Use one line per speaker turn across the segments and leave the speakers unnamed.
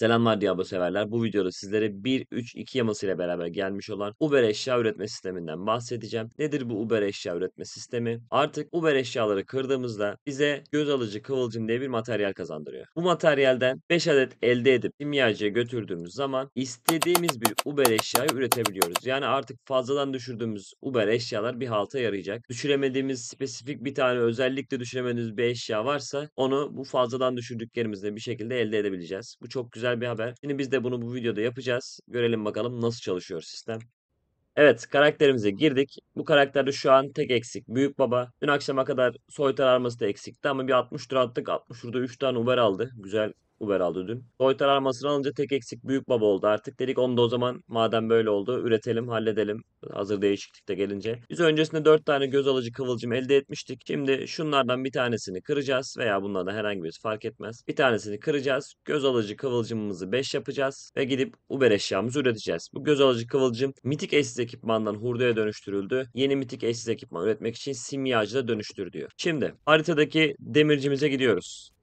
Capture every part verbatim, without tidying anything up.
Selamlar Diablo severler. Bu videoda sizlere bir üç iki yaması ile beraber gelmiş olan Uber eşya üretme sisteminden bahsedeceğim. Nedir bu Uber eşya üretme sistemi? Artık Uber eşyaları kırdığımızda bize göz alıcı kıvılcım diye bir materyal kazandırıyor. Bu materyalden beş adet elde edip kimyacıya götürdüğümüz zaman istediğimiz bir Uber eşyayı üretebiliyoruz. Yani artık fazladan düşürdüğümüz Uber eşyalar bir halta yarayacak. Düşüremediğimiz spesifik bir tane özellikle düşüremediğimiz bir eşya varsa onu bu fazladan düşürdüklerimizle bir şekilde elde edebileceğiz. Bu çok güzel bir haber. Şimdi biz de bunu bu videoda yapacağız. Görelim bakalım nasıl çalışıyor sistem. Evet, karakterimize girdik. Bu karakterde şu an tek eksik. Büyük Baba. Dün akşama kadar soytar arması da eksikti ama bir altmış tur attık. altmış turda üç tane Uber aldı. Güzel Uber aldı dün. Soytar armasını alınca tek eksik Büyük Baba oldu artık. Dedik onu da o zaman madem böyle oldu üretelim, halledelim. Hazır değişiklik de gelince. Biz öncesinde dört tane göz alıcı kıvılcım elde etmiştik. Şimdi şunlardan bir tanesini kıracağız veya bunlardan herhangi birisi fark etmez. Bir tanesini kıracağız. Göz alıcı kıvılcımımızı beş yapacağız ve gidip Uber eşyamızı üreteceğiz. Bu göz alıcı kıvılcım mitik eşsiz ekipmandan hurdaya dönüştürüldü. Yeni mitik eşsiz ekipman üretmek için simyacıda dönüştür diyor. Şimdi haritadaki demircimize gidiyoruz.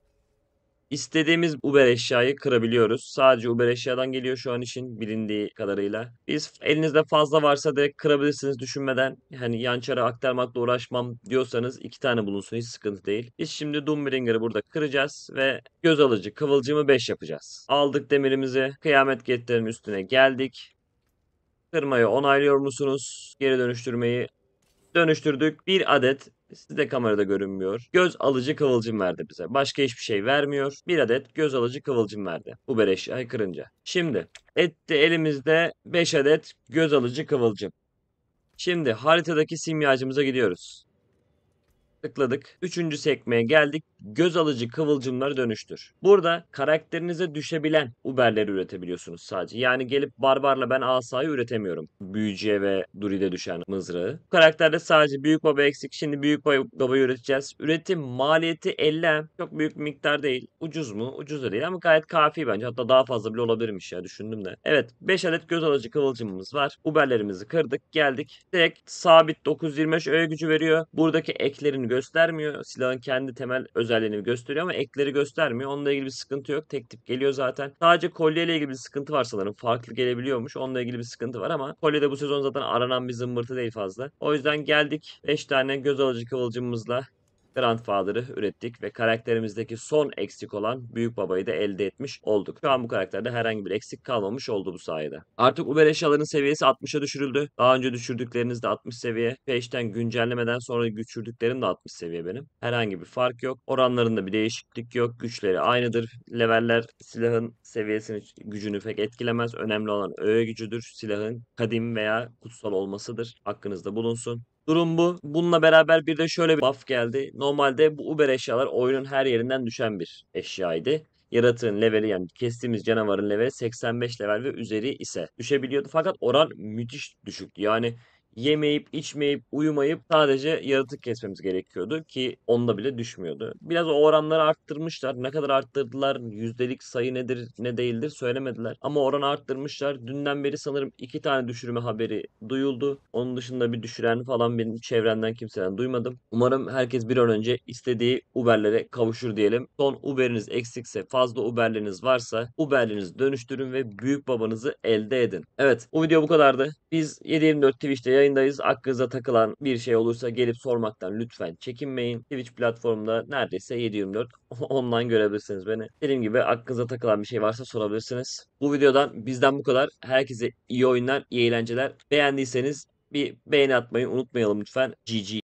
İstediğimiz Uber eşyayı kırabiliyoruz. Sadece Uber eşyadan geliyor şu an için bilindiği kadarıyla. Biz elinizde fazla varsa direkt kırabilirsiniz düşünmeden. Hani yançara aktarmakla uğraşmam diyorsanız iki tane bulunsun, hiç sıkıntı değil. Biz şimdi Doombringer'ı burada kıracağız ve göz alıcı kıvılcımı beş yapacağız. Aldık demirimizi. Kıyamet getlerin üstüne geldik. Kırmayı onaylıyor musunuz? Geri dönüştürmeyi dönüştürdük. Bir adet, sizde kamerada görünmüyor, göz alıcı kıvılcım verdi bize. Başka hiçbir şey vermiyor. Bir adet göz alıcı kıvılcım verdi. Uber eşyayı kırınca. Şimdi etti elimizde beş adet göz alıcı kıvılcım. Şimdi haritadaki simyacımıza gidiyoruz. Tıkladık. Üçüncü sekmeye geldik. Göz alıcı kıvılcımları dönüştür. Burada karakterinize düşebilen Uber'leri üretebiliyorsunuz sadece. Yani gelip Barbar'la ben asayı üretemiyorum. Büyücüye ve Druid'e düşen mızrağı. Bu karakterde sadece Büyük Baba eksik. Şimdi Büyük Baba'yı üreteceğiz. Üretim maliyeti elli M. Çok büyük bir miktar değil. Ucuz mu? Ucuz da değil ama gayet kafi bence. Hatta daha fazla bile olabilirmiş ya, düşündüm de. Evet, beş adet göz alıcı kıvılcımımız var. Uber'lerimizi kırdık. Geldik. Direkt sabit dokuz yüz yirmi beş öğe gücü veriyor. Buradaki eklerini göstermiyor. Silahın kendi temel özelliğini gösteriyor ama ekleri göstermiyor. Onunla ilgili bir sıkıntı yok. Tek tip geliyor zaten. Sadece kolyeyle ilgili bir sıkıntı var sanırım. Farklı gelebiliyormuş. Onunla ilgili bir sıkıntı var ama kolye de bu sezon zaten aranan bir zımbırtı değil fazla. O yüzden geldik. beş tane göz alıcı kıvılcımımızla Grandfather'ı ürettik ve karakterimizdeki son eksik olan Büyük Baba'yı da elde etmiş olduk. Şu an bu karakterde herhangi bir eksik kalmamış oldu bu sayede. Artık Uber eşyaların seviyesi altmışa düşürüldü. Daha önce düşürdükleriniz de altmış seviye. Peşten güncellemeden sonra düşürdüklerim de altmış seviye benim. Herhangi bir fark yok. Oranlarında bir değişiklik yok. Güçleri aynıdır. Leveller silahın seviyesini, gücünü pek etkilemez. Önemli olan öğe gücüdür. Silahın kadim veya kutsal olmasıdır. Hakkınızda bulunsun. Durum bu. Bununla beraber bir de şöyle bir buff geldi. Normalde bu Uber eşyalar oyunun her yerinden düşen bir eşyaydı. Yaratığın leveli, yani kestiğimiz canavarın leveli seksen beş level ve üzeri ise düşebiliyordu. Fakat oran müthiş düşüktü. Yani yemeyip, içmeyip, uyumayıp sadece yaratık kesmemiz gerekiyordu ki onda bile düşmüyordu. Biraz o oranları arttırmışlar. Ne kadar arttırdılar, yüzdelik sayı nedir ne değildir söylemediler. Ama oranı arttırmışlar. Dünden beri sanırım iki tane düşürme haberi duyuldu. Onun dışında bir düşüren falan benim çevremden kimseden duymadım. Umarım herkes bir an önce istediği Uber'lere kavuşur diyelim. Son Uber'iniz eksikse, fazla Uber'leriniz varsa Uber'lerinizi dönüştürün ve büyük babanızı elde edin. Evet, bu video bu kadardı. Biz yedi yirmi dört Twitch'te yayındayız. Aklınıza takılan bir şey olursa gelip sormaktan lütfen çekinmeyin. Twitch platformunda neredeyse yedi yirmi dört online görebilirsiniz beni. Dediğim gibi aklınıza takılan bir şey varsa sorabilirsiniz. Bu videodan bizden bu kadar. Herkese iyi oyunlar, iyi eğlenceler. Beğendiyseniz bir beğeni atmayı unutmayalım lütfen. G G.